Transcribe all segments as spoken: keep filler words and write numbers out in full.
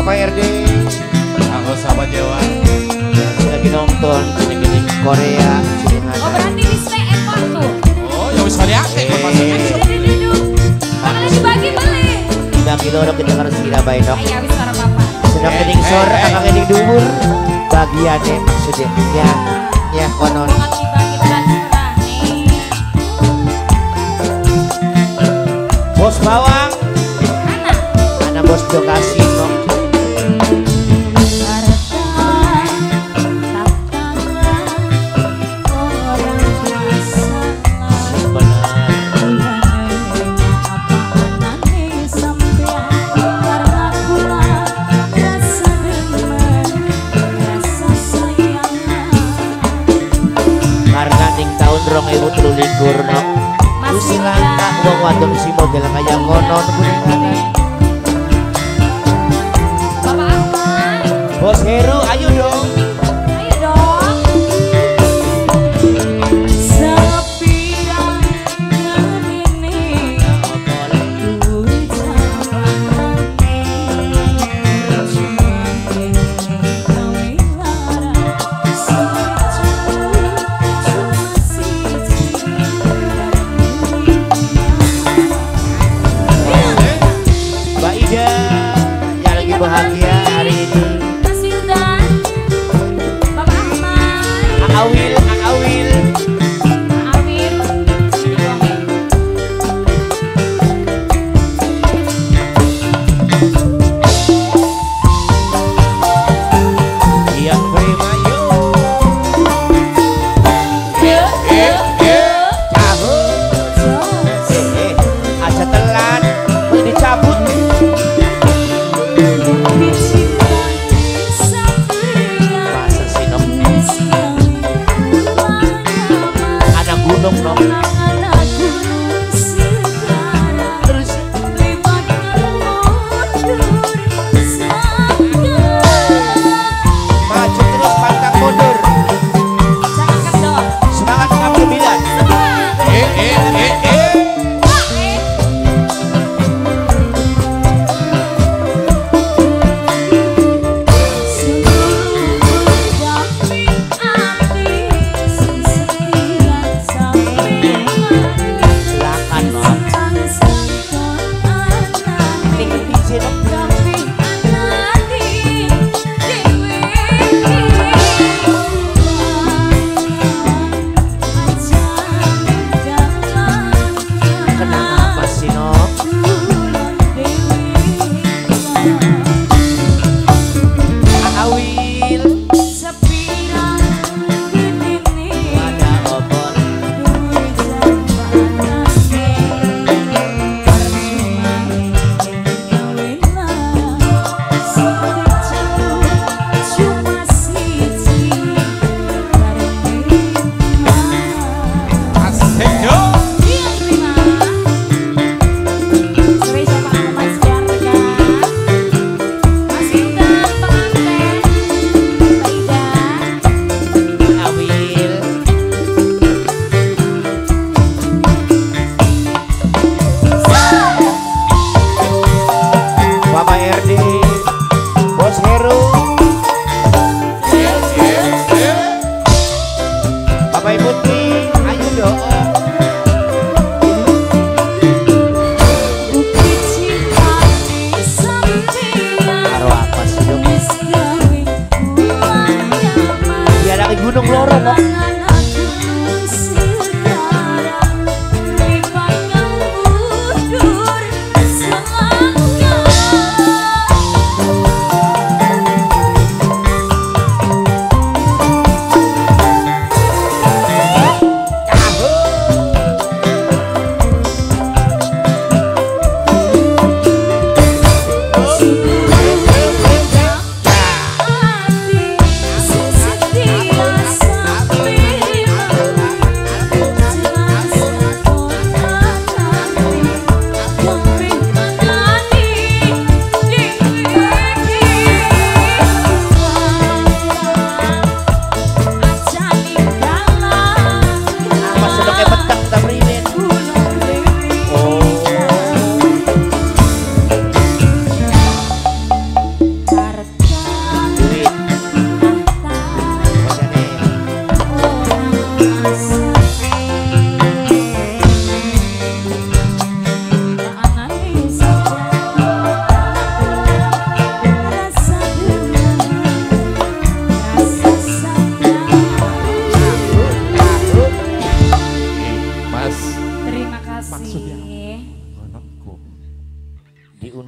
Bapak R D. Aku sahabat Jawa. Lagi nonton gini-gini Korea. Oh berarti di stay ekor tuh. Oh ya bisa lihat ekor masuknya. Mana dibagi beli. Dibagi dorong kita harus sirah baik dong. Ayo habis suara bapak. Sedang kening sor, akang kening duhur. Bagiannya maksudnya ya, ya konon. Banget dibagi transferan nih. Bos bawang, Mana? mana bos do kasino. Rong ibu telu likur no masih langka uang wadon si model kayak konon kuningan. Bapak Ahmad. Bos Heru ayo dong. Ayo dong. Bahagia hari ini. Mas Wildan,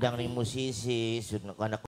ning musisi, sun anak